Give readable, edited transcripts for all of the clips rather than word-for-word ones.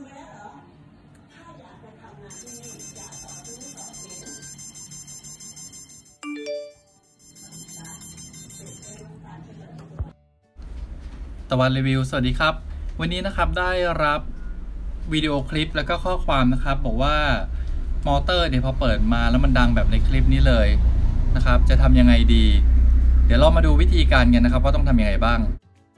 ตะวันรีวิวสวัสดีครับวันนี้นะครับได้รับวิดีโอคลิปแล้วก็ข้อความนะครับบอกว่ามอเตอร์เนี่ยพอเปิดมาแล้วมันดังแบบในคลิปนี้เลยนะครับจะทำยังไงดีเดี๋ยวเรามาดูวิธีการกันนะครับว่าต้องทำยังไงบ้าง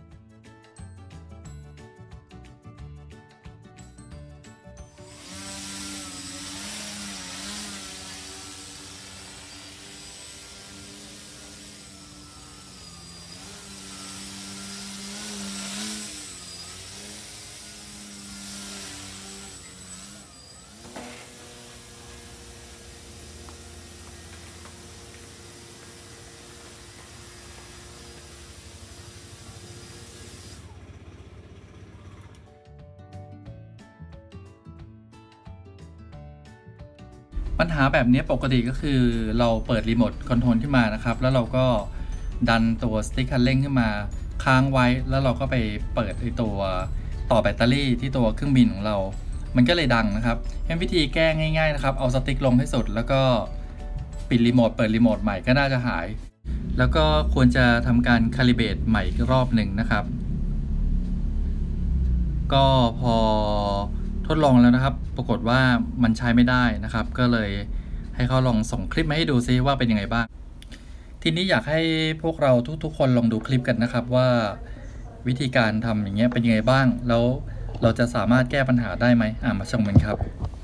ปัญหาแบบนี้ปกติก็คือเราเปิดรีโมทคอนโทรลขึ้นมานะครับแล้วเราก็ดันตัวสติ๊กคันเร่งขึ้นมาค้างไว้แล้วเราก็ไปเปิดตัวต่อแบตเตอรี่ที่ตัวเครื่องบินของเรามันก็เลยดังนะครับวิธีแก้ง่ายๆนะครับเอาสติ๊กลงให้สุดแล้วก็ปิดรีโมทเปิดรีโมทใหม่ก็น่าจะหายแล้วก็ควรจะทำการคาลิเบรตใหม่อีกรอบหนึ่งนะครับก็พอทดลองแล้วนะครับปรากฏว่ามันใช้ไม่ได้นะครับก็เลยให้เขาลองส่งคลิปมาให้ดูซิว่าเป็นยังไงบ้างทีนี้อยากให้พวกเราทุกๆคนลองดูคลิปกันนะครับว่าวิธีการทำอย่างเงี้ยเป็นยังไงบ้างแล้วเราจะสามารถแก้ปัญหาได้ไหมมาชมกันครับ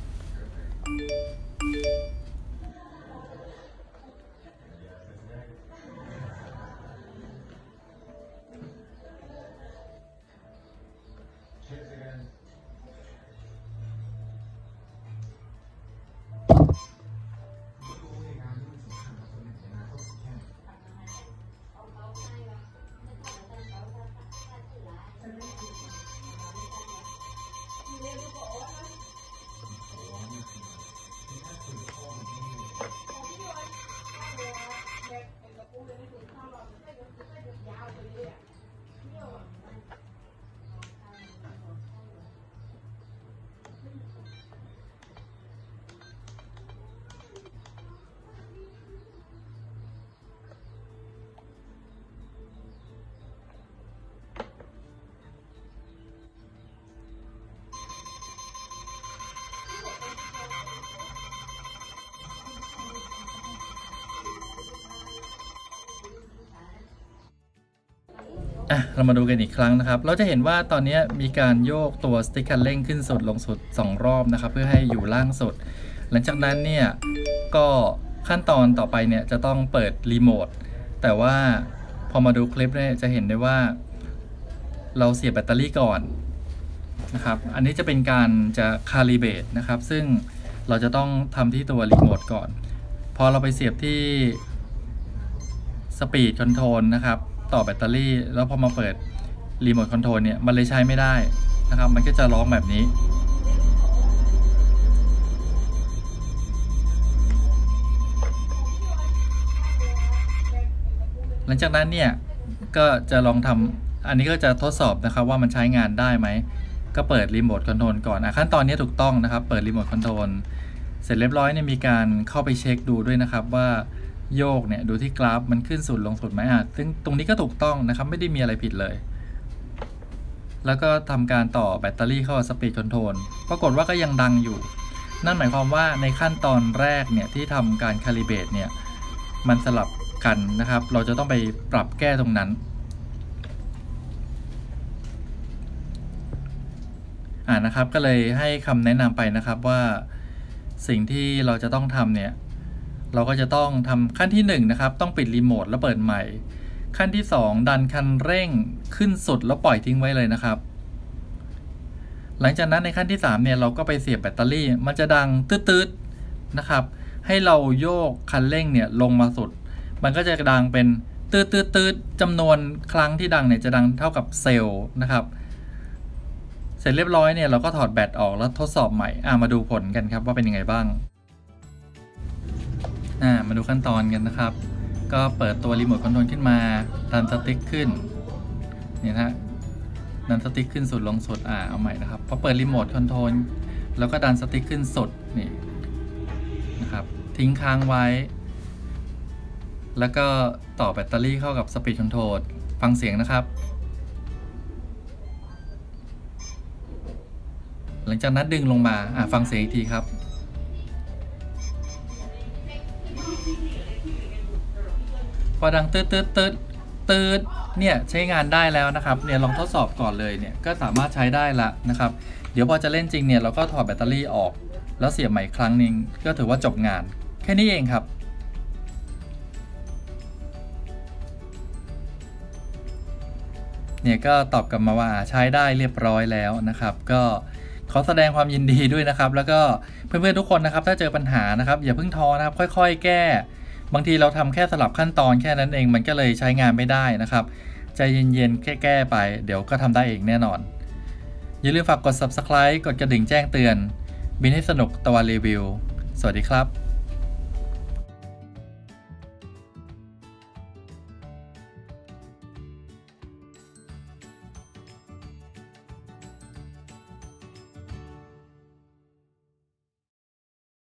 เรามาดูกันอีกครั้งนะครับเราจะเห็นว่าตอนนี้มีการโยกตัวสติ๊กคันเร่งขึ้นสุดลงสุด2รอบนะครับเพื่อให้อยู่ล่างสุดหลังจากนั้นเนี่ยก็ขั้นตอนต่อไปเนี่ยจะต้องเปิดรีโมทแต่ว่าพอมาดูคลิปเนี่ยจะเห็นได้ว่าเราเสียบแบตเตอรี่ก่อนนะครับอันนี้จะเป็นการจะคาลิเบรตนะครับซึ่งเราจะต้องทำที่ตัวรีโมทก่อนพอเราไปเสียบที่สปีดคอนโทรลนะครับต่อแบตเตอรี่แล้วพอมาเปิดรีโมทคอนโทรลเนี่ยมันเลยใช้ไม่ได้นะครับมันก็จะร้องแบบนี้หลังจากนั้นเนี่ยก็จะลองทำอันนี้ก็จะทดสอบนะครับว่ามันใช้งานได้ไหมก็เปิดรีโมทคอนโทรลก่อนขั้นตอนนี้ถูกต้องนะครับเปิดรีโมทคอนโทรลเสร็จเรียบร้อยเนี่ยมีการเข้าไปเช็คดูด้วยนะครับว่าโยกเนี่ยดูที่กราฟมันขึ้นสุดลงสุดไหมซึ่งตรงนี้ก็ถูกต้องนะครับไม่ได้มีอะไรผิดเลยแล้วก็ทำการต่อแบตเตอรี่เข้าสปีดคอนโทรลปรากฏว่าก็ยังดังอยู่นั่นหมายความว่าในขั้นตอนแรกเนี่ยที่ทำการคาลิเบรตเนี่ยมันสลับกันนะครับเราจะต้องไปปรับแก้ตรงนั้นนะครับก็เลยให้คำแนะนำไปนะครับว่าสิ่งที่เราจะต้องทำเนี่ยเราก็จะต้องทำขั้นที่1นะครับต้องปิดรีโมทแล้วเปิดใหม่ขั้นที่2ดันคันเร่งขึ้นสุดแล้วปล่อยทิ้งไว้เลยนะครับหลังจากนั้นในขั้นที่3เนี่ยเราก็ไปเสียบแบตเตอรี่มันจะดังตืดๆนะครับให้เราโยกคันเร่งเนี่ยลงมาสุดมันก็จะดังเป็นตืดจำนวนครั้งที่ดังเนี่ยจะดังเท่ากับเซลล์นะครับเสร็จเรียบร้อยเนี่ยเราก็ถอดแบตออกแล้วทดสอบใหม่มาดูผลกันครับว่าเป็นยังไงบ้างมาดูขั้นตอนกันนะครับก็เปิดตัวรีโมทคอนโทรลขึ้นมาดันสติ๊กขึ้นเนี่ยนะดันสติ๊กขึ้นสุดลงสุดเอาใหม่นะครับพอเปิดรีโมทคอนโทรลแล้วก็ดันสติ๊กขึ้นสุดนี่นะครับทิ้งค้างไว้แล้วก็ต่อแบตเตอรี่เข้ากับสปีดคอนโทรลฟังเสียงนะครับหลังจากนั้นดึงลงมาฟังเสียงอีกทีครับพอดังตืดเนี่ยใช้งานได้แล้วนะครับเนี่ยลองทดสอบก่อนเลยเนี่ยก็สามารถใช้ได้ละนะครับเดี๋ยวพอจะเล่นจริงเนี่ยเราก็ถอดแบตเตอรี่ออกแล้วเสียบใหม่ครั้งนึงก็ถือว่าจบงานแค่นี้เองครับเนี่ยก็ตอบกลับมาว่าใช้ได้เรียบร้อยแล้วนะครับก็ขอแสดงความยินดีด้วยนะครับแล้วก็เพื่อนๆทุกคนนะครับถ้าเจอปัญหานะครับอย่าเพิ่งท้อนะครับค่อยๆแก้บางทีเราทำแค่สลับขั้นตอนแค่นั้นเองมันก็เลยใช้งานไม่ได้นะครับใจเย็นๆแก้ไปเดี๋ยวก็ทำได้เองแน่นอนอย่าลืมฝากกด Subscribe กดกระดิ่งแจ้งเตือนบินให้สนุกตะวันรีวิวสวัสดีครับ